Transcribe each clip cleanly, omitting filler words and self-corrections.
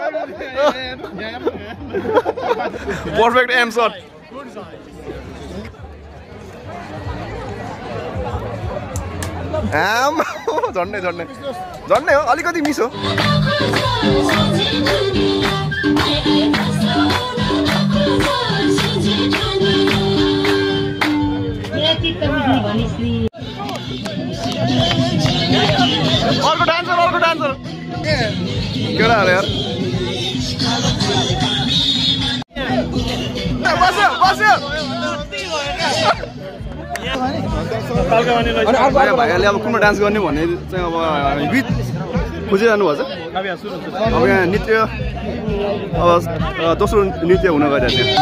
Perfect aim shot. झन्डै हो अलिकति मिस हो अर्को डान्सर केटाहरु यार बस्यो भाइहरूले अब कुनमा डान्स गर्ने भन्ने चाहिँ अब गीत खोजिरहनु भएको छ अब यहाँ नृत्य अब दोस्रो नृत्य हुन गइरहेको छ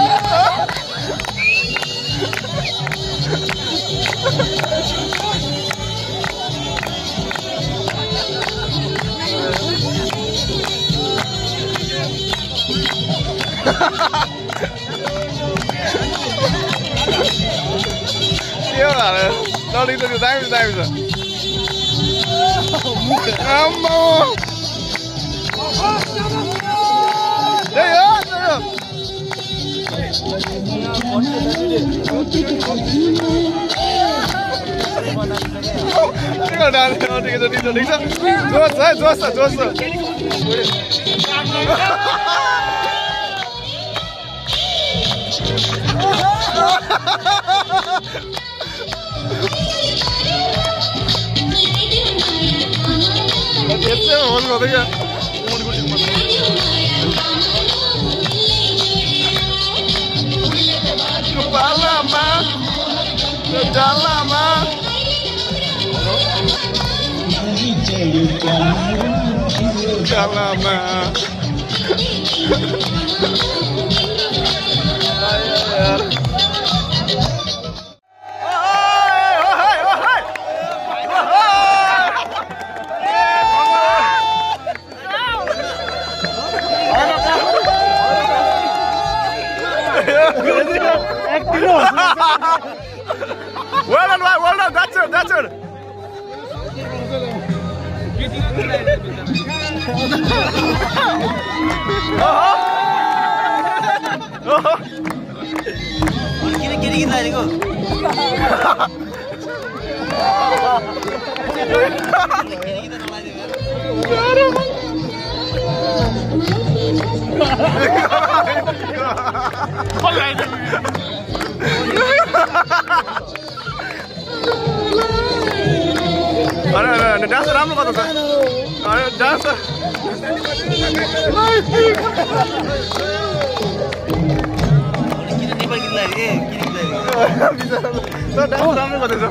Well done, that's it. Dance राम्रो गर्छ डान्स राम्रो गर्दैछ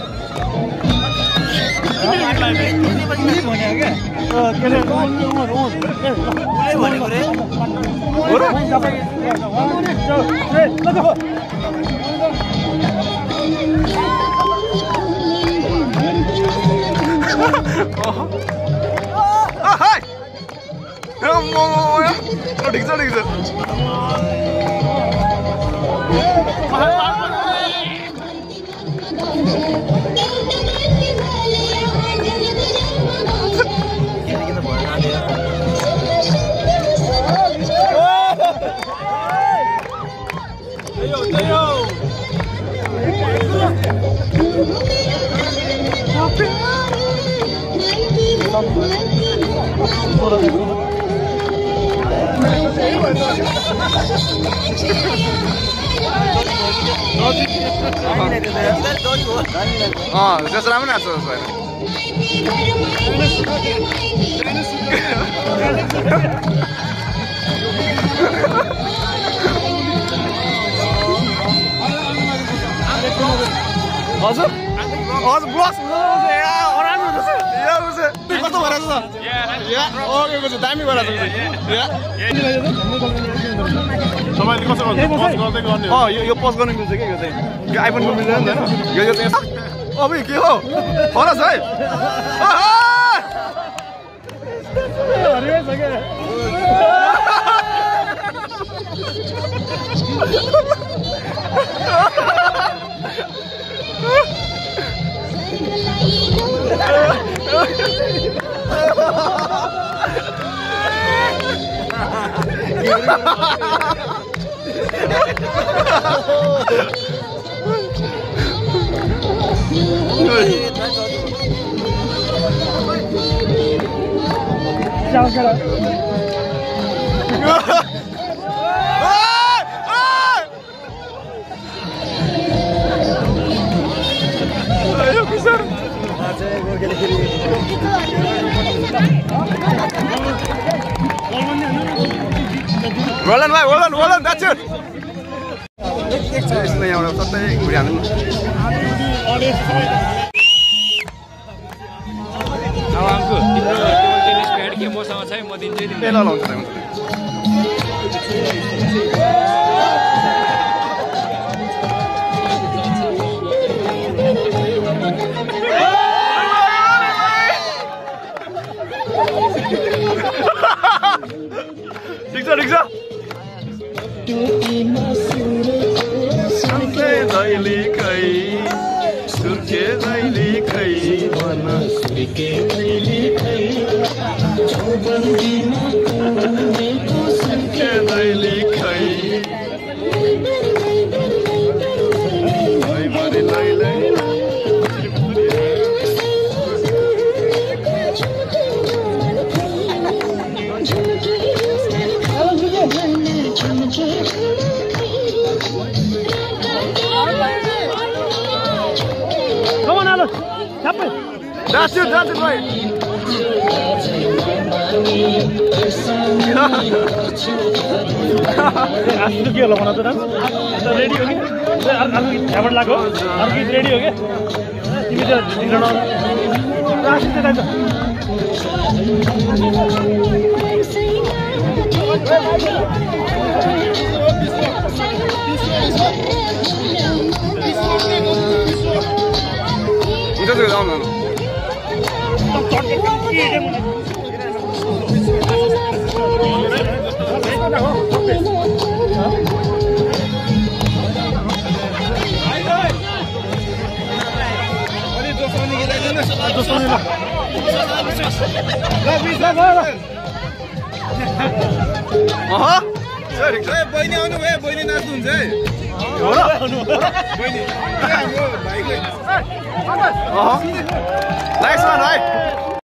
त्यसो राम्रो नाच्छ हजुर ब्लस कस्तो भएर दामी भएर यो पोस्ट गर्नु मिल्छ कि यो चाहिँ आइफोनको मिल्दैन नि यो चाहिँ अब के हो फरस है Roland, that's it. यसले यहाँबाट सबै घुरिहाल्नु अब आउँछु तिम्रो टेनिस प्याड के मसँग छ म दिन्छु नि ल हुन्छ ठिक छ That's it, right. आजु के होला भन त डान्स रेडी हो कि अर्को यहाँबाट लाग्यो अर्को गीत रेडी हो कि तिमी त ढिलो राख्छ त बहिनी आउनु भयो बहिनी नाच्नुहुन्छ है बहिनी हाम्रो भाइको